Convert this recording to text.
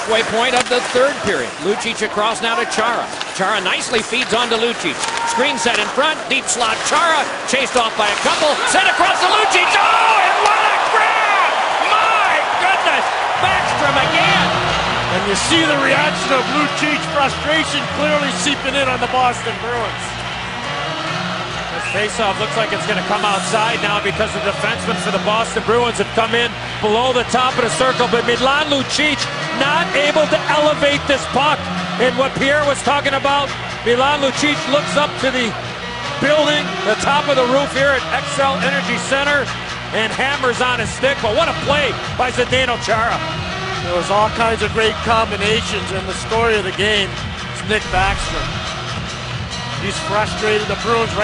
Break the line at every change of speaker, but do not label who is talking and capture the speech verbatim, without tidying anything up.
halfway point of the third period. Lucic across now to Chara. Chara nicely feeds on to Lucic. Screen set in front, deep slot Chara, chased off by a couple, sent across to Lucic. Oh, and what a grab! My goodness! Backstrom again!
And you see the reaction of Lucic, frustration clearly seeping in on the Boston Bruins.
This faceoff looks like it's going to come outside now because the defensemen for the Boston Bruins have come in below the top of the circle, but Milan Lucic not able to elevate this puck. And what Pierre was talking about, Milan Lucic looks up to the building, the top of the roof here at Xcel Energy Center, and hammers on his stick. But what a play by Zdeno Chara.
There was all kinds of great combinations, and the story of the game is Nick Backstrom. He's frustrated. The Bruins